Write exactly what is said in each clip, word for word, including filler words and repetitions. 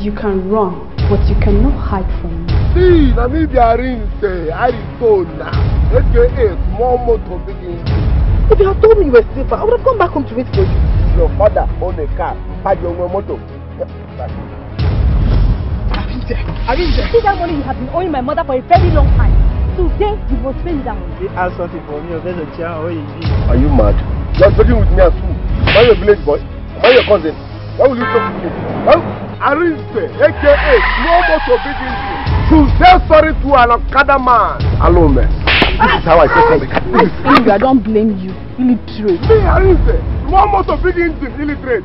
You can run, but you cannot hide from me. See, Namibia Rinse, Arizona, aka small motor begins. If you had told me you were safer, I would have gone back home to wait for you. Your father owned a car, had your motor. Arinze, Arinze. See that money you have been owing my mother for a very long time. Today, you must pay me that money. They ask something for me, there's a chair where you be. Are you mad? You are talking with me as fool. Am I your village boy? Am I your cousin? Why will you talk to me? Huh? Arinze, aka small motor begins. To say sorry to an Okada man. Alone, man. This is how I say something. I don't blame you. Illiterate. Me, Arinze, small motor begins in illiterate.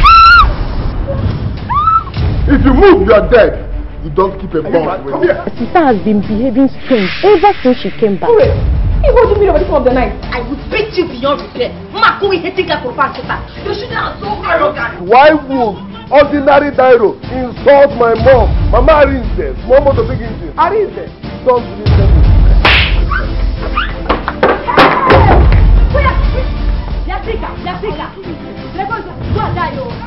If you move, you are dead. You don't keep a bond with me. Sister has been behaving strange ever since she came back. Wait, you hold me over this time of the night. I will beat you beyond repair. Mama, who is hating her for past sister? You shouldn't have so arrogant. Why would ordinary Dairo insult my mom? Mama Arinze, small motor begins in. Arinze, don't listen to me. Yasika, Yasika. Go and die, yo.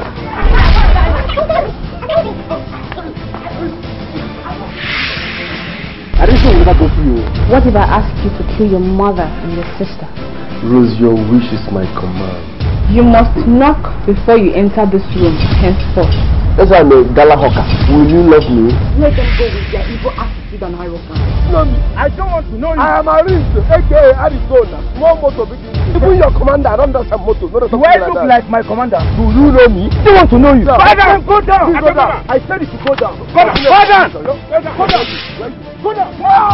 Arinze will never go for you. What if I ask you to kill your mother and your sister? Rose, your wish is my command. You must knock before you enter this room, henceforth. That's why I'm a gala hawker. Will you love me? Let them go with their evil attitude and arrogance. Know me. I don't want to know you. I am Arinze, aka Arizona, small motor begins. Even your commander, I don't understand motor. No, Do I look like my commander? Do you know me? I don't want to know you. No. Go down, go down. Please go down. I said you should go down. Go down, go down. Go down. Go down. Go down.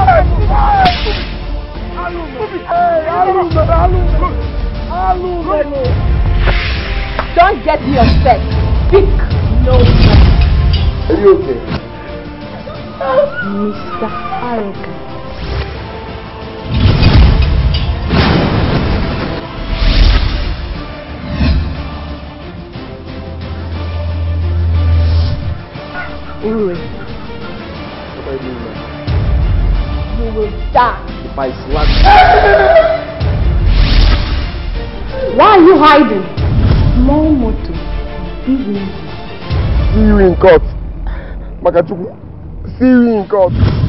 Don't get me upset. Speak. No. Are you okay? Mister Arrogant. Uri. What are you doing now? You will die. If I slap Why are you hiding? Small motor, big news. See you in court. Makachuku. See you in court.